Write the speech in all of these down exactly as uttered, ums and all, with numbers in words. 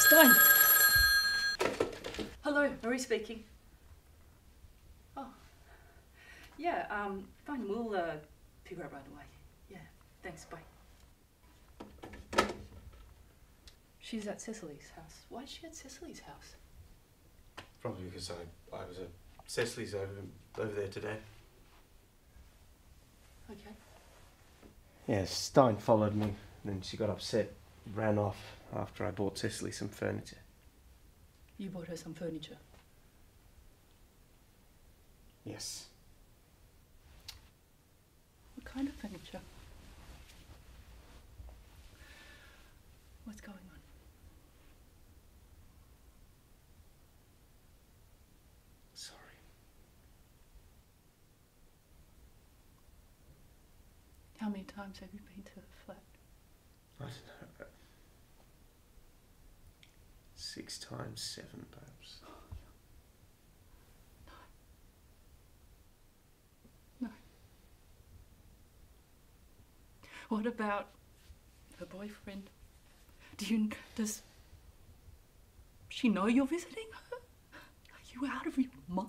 Stein! Hello, Marie speaking. Oh. Yeah, um, fine, we'll uh, figure out right away. Yeah, thanks, bye. She's at Cecily's house. Why is she at Cecily's house? Probably because I, I was at Cecily's over, over there today. Okay. Yeah, Stein followed me, then she got upset, ran off after I bought Cecily some furniture. You bought her some furniture? Yes. What kind of furniture? What's going on? Sorry. How many times have you been to the flat? I don't know. Six times seven, perhaps. No. No. What about her boyfriend? Do you, does she know you're visiting her? Are you out of your mind?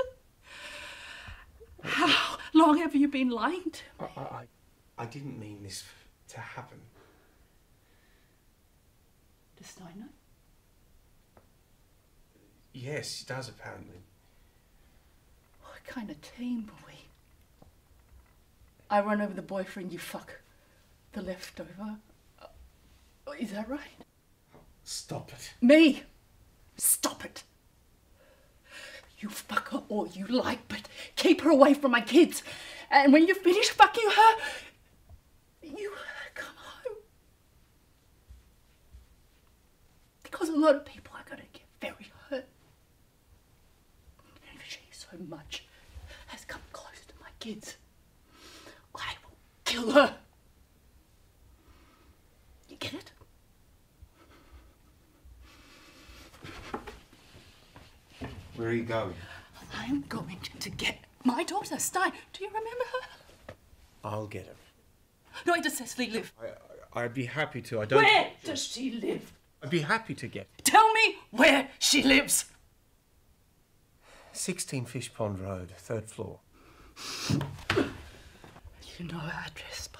How long have you been lying to me? I, I, I didn't mean this to happen. Does Stein know? Yes, she does, apparently. What kind of team are we? I run over the boyfriend, you fuck the leftover. Uh, is that right? Stop it. Me! Stop it! You fuck her all you like, but keep her away from my kids. And when you finish fucking her, you come home. Because a lot of people are going to get very hurt. And if she so much has come close to my kids, I will kill her. You get it? Where are you going? I'm going to get my daughter, Stein. Do you remember her? I'll get her. Where does Cecily live? I, I, I'd be happy to. I don't... Where does she live? I'd be happy to get her. Tell me where she lives. sixteen Fish Pond Road, third floor. You know her address,